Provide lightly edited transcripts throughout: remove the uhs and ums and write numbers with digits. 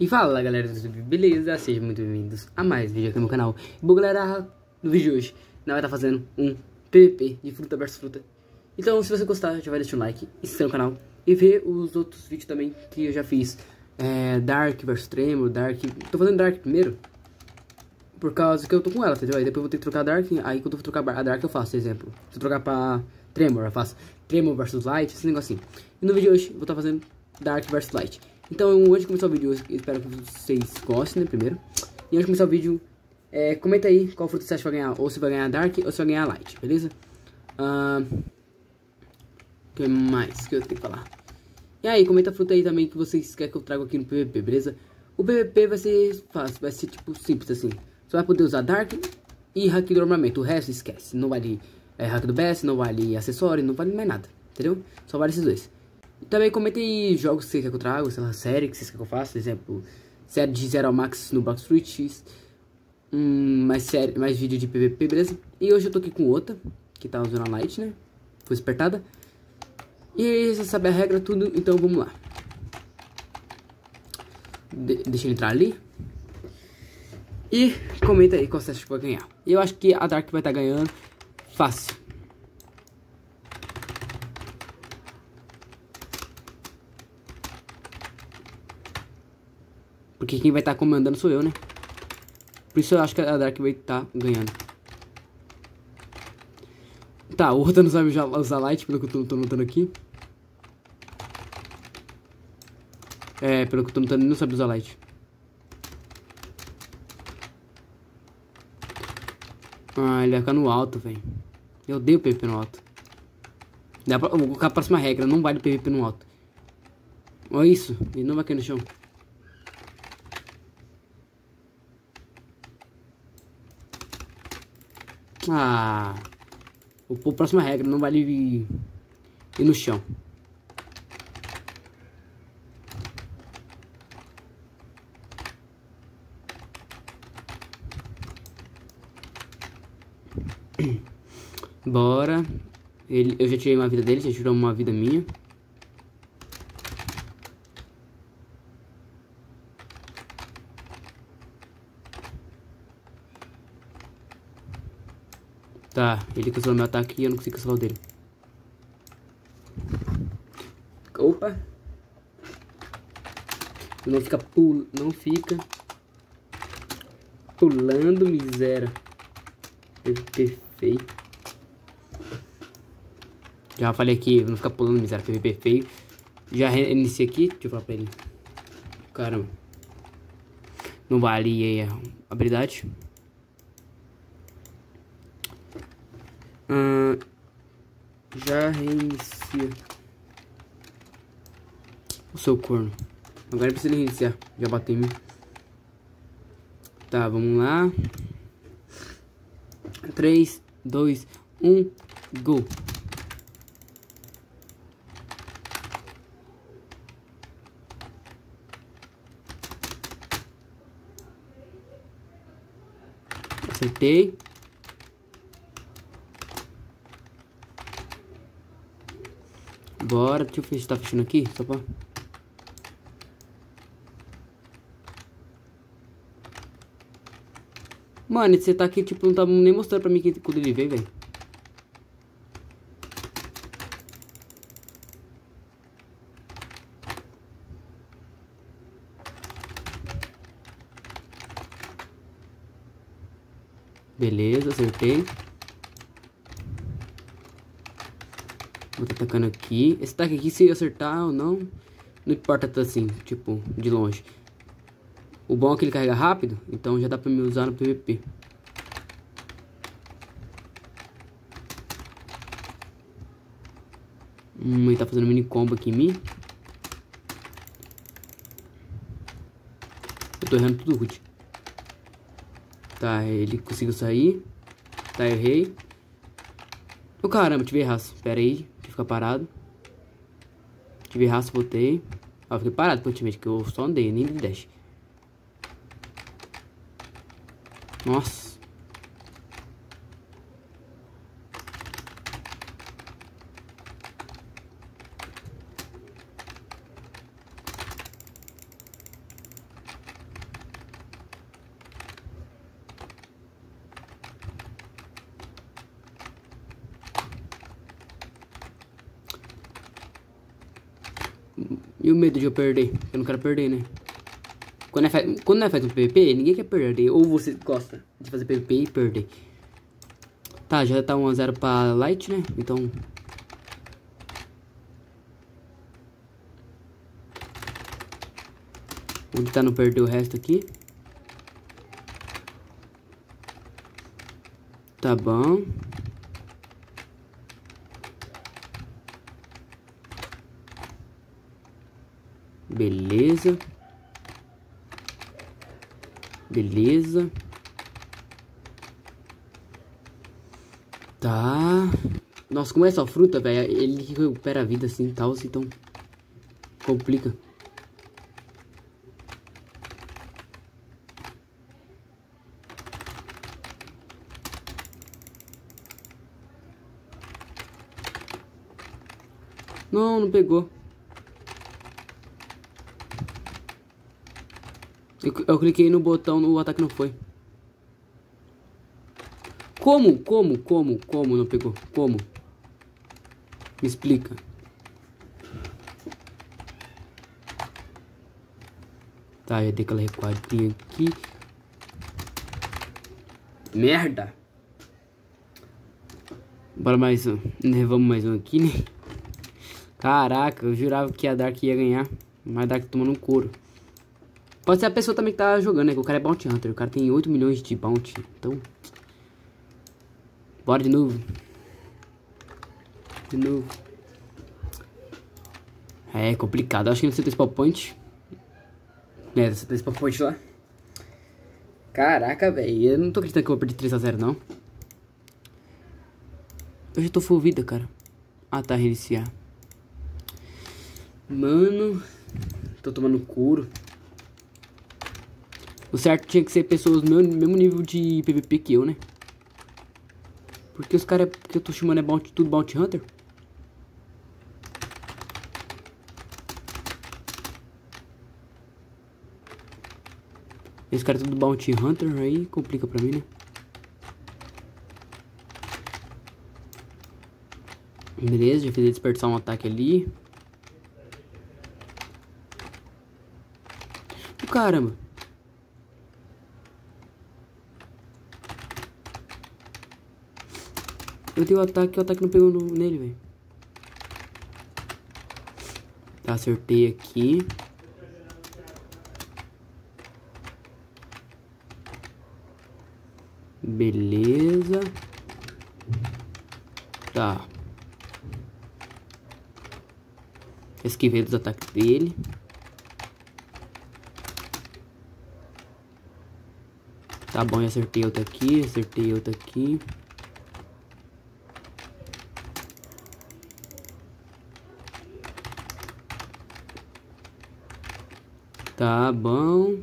E fala galera do YouTube, beleza? Sejam muito bem-vindos a mais vídeo aqui no meu canal. Bom galera, no vídeo de hoje nós vai estar fazendo um PVP de fruta versus fruta. Então se você gostar, já vai deixar um like, inscreva no canal e ver os outros vídeos também que eu já fiz. Dark versus Tremor, Dark... Tô fazendo Dark primeiro por causa que eu tô com ela, entendeu? Aí depois eu vou ter que trocar Dark, aí quando eu for trocar a Dark eu faço, exemplo. Se eu trocar pra Tremor, eu faço Tremor versus Light, esse negocinho. E no vídeo de hoje eu vou estar fazendo Dark versus Light. Então, antes de começar o vídeo, eu espero que vocês gostem, né, primeiro. E antes de começar o vídeo, comenta aí qual fruta você acha que vai ganhar. Ou se vai ganhar Dark, ou se vai ganhar Light, beleza? O que mais que eu tenho que falar? E aí, comenta a fruta aí também que vocês querem que eu traga aqui no PVP, beleza? O PVP vai ser fácil, vai ser tipo simples assim. Você vai poder usar Dark e Hack do armamento. O resto esquece. Não vale Hack do BS, não vale acessório, não vale mais nada, entendeu? Só vale esses dois. Também comenta aí jogos que você quer que eu traga, sei lá, série que vocês querem que eu faça, por exemplo, série de 0 ao Max no Blox Fruit, mais vídeo de PVP, beleza? E hoje eu tô aqui com outra, que tá usando a Light, né? Foi despertada. E você sabe a regra, tudo, então vamos lá. Deixa ele entrar ali. E comenta aí qual você acha que vai ganhar. Eu acho que a Dark vai estar ganhando fácil. Porque quem vai estar comandando sou eu, né? Por isso eu acho que a Dark vai estar ganhando. Tá, o outro não sabe usar Light, pelo que eu tô notando aqui. Pelo que eu tô notando, ele não sabe usar Light. Ah, ele vai ficar no alto, velho. Eu odeio PVP no alto. Eu vou colocar a próxima regra, não vale PVP no alto. Olha isso, ele não vai cair no chão. Ah, a próxima regra não vale ir no chão. Bora. Eu já tirei uma vida dele, já tirou uma vida minha. Tá, ele cancelou meu ataque e eu não consigo cancelar o dele. Opa. Não fica pulando, miséria. PVP feio. Já falei aqui, não fica pulando, miséria. PVP feio. Já reiniciei aqui, deixa eu falar pra ele. Caramba. Não vale aí a habilidade. Já reinicia. O seu corno. Agora precisa reiniciar. Já bateu em mim. Tá, vamos lá. 3, 2, 1, go. Acertei. Bora, deixa eu ver se tá fechando aqui, só pra... Mano, você tá aqui, tipo, não tá nem mostrando pra mim que quando ele veio, velho. Beleza, acertei. Vou tá atacando aqui. Esse ataque aqui, se acertar ou não, não importa tanto assim, tipo, de longe. O bom é que ele carrega rápido, então já dá pra me usar no PVP. Ele tá fazendo mini combo aqui em mim. Eu tô errando tudo, Rude. Tá, ele conseguiu sair. Tá, errei. Ô caramba, tive raça. Pera aí, deixa eu ficar parado. Tive raça, voltei. Ó, fiquei parado praticamente, que eu só andei, nem de dash. Nossa. E o medo de eu perder? Eu não quero perder, né? Quando nós faz um PVP, ninguém quer perder. Ou você gosta de fazer PVP e perder. Tá, já tá 1 a 0 pra Light, né? Então... vou tentar não perder o resto aqui. Tá bom. Beleza. Beleza. Tá. Nossa, como é só fruta, velho? Ele recupera a vida assim e tal, então complica. Não, não pegou. Eu cliquei no botão, o ataque não foi. Como não pegou? Como? Me explica. Tá, já dei aquela recuadinha aqui. Merda! Bora mais um. Vamos mais um aqui, né? Caraca, eu jurava que a Dark ia ganhar. Mas a Dark tomando um couro. Pode ser a pessoa também que tá jogando, né? Que o cara é Bounty Hunter. O cara tem 8 milhões de Bounty. Então... bora de novo. De novo. É complicado. Acho que não sei ter spawn point. É, você tem spawn point lá. Caraca, velho. Eu não tô acreditando que eu vou perder 3 a 0, não. Eu já tô full vida, cara. Ah, tá. Reiniciar. Mano. Tô tomando couro. O certo tinha que ser pessoas do mesmo nível de PVP que eu, né? Porque os caras que eu tô chamando é tudo Bounty Hunter. Esse cara é tudo Bounty Hunter, aí complica pra mim, né? Beleza, já fiz ele desperdiçar um ataque ali. Caramba. Eu dei o ataque não pegou nele, velho. Tá, acertei aqui. Beleza. Tá. Esquivei dos ataques dele. Tá bom, eu acertei outro aqui, acertei outro aqui. Tá bom.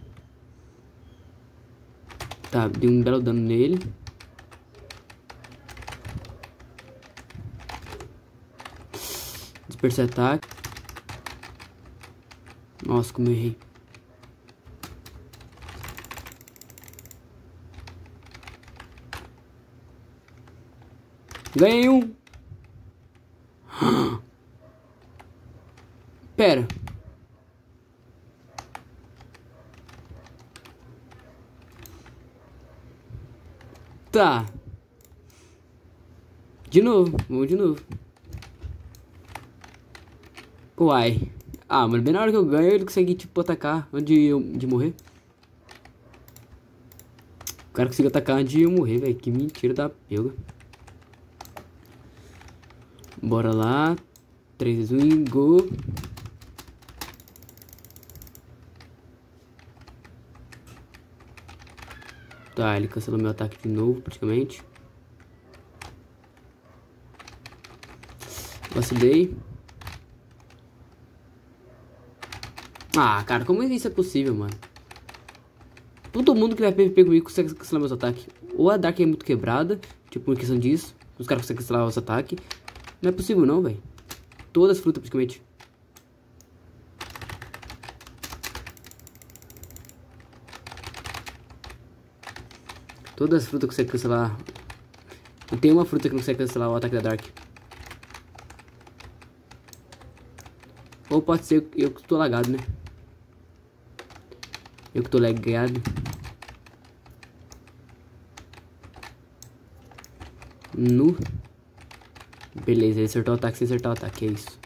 Tá, dei um belo dano nele. Dispersei ataque. Nossa, como eu errei. Ganhei um. Pera. Tá. De novo. Vamos de novo. Uai. Ah, mano, bem na hora que eu ganho, ele consegue, tipo, atacar antes de morrer. O cara conseguiu atacar antes de eu morrer, velho. Que mentira da pega. Bora lá. 3, 2, 1, go. Tá, ele cancelou meu ataque de novo, praticamente. Vacilei. Ah, cara, como isso é possível, mano? Todo mundo que vai PVP comigo consegue cancelar meus ataques. Ou a Dark é muito quebrada, tipo, em questão disso. Os caras conseguem cancelar os ataques. Não é possível não, velho. Todas as frutas, praticamente. Todas as frutas conseguem cancelar. Não tem uma fruta que não consegue cancelar o ataque da Dark. Ou pode ser eu que tô lagado, né? Eu que tô lagado. No. Beleza, ele acertou o ataque sem acertar o ataque, é isso.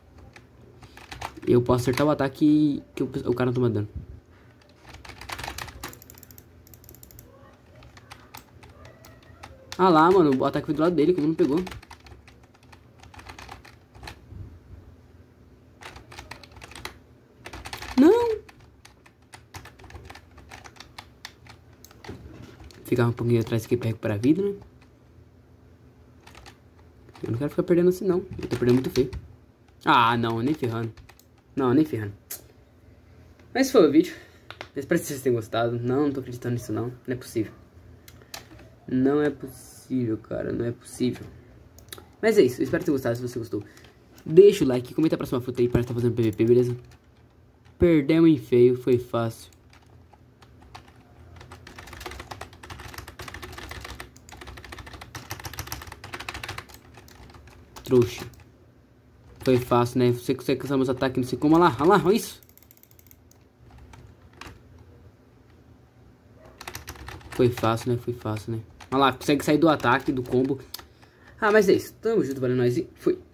Eu posso acertar o ataque que o cara não toma dano. Ah lá, mano, o ataque foi do lado dele, como não pegou. Não! Ficar um pouquinho atrás aqui pra recuperar a vida, né? Eu não quero ficar perdendo assim, não. Eu tô perdendo muito feio. Ah, não, nem ferrando. Não, nem ferrando. Mas foi o vídeo. Eu espero que vocês tenham gostado. Não tô acreditando nisso, não. Não é possível. Não é possível, cara. Não é possível. Mas é isso. Eu espero que tenham gostado. Se você gostou, deixa o like. Comenta a próxima fruta aí para estar fazendo PVP, beleza? Perdemos em feio. Foi fácil. Trouxa. Foi fácil, né? Você consegue cansar meus ataques, não sei como. Olha lá, olha isso. Foi fácil, né? Foi fácil, né? Olha lá, consegue sair do ataque, do combo. Ah, mas é isso. Tamo junto, valeu, nós e fui.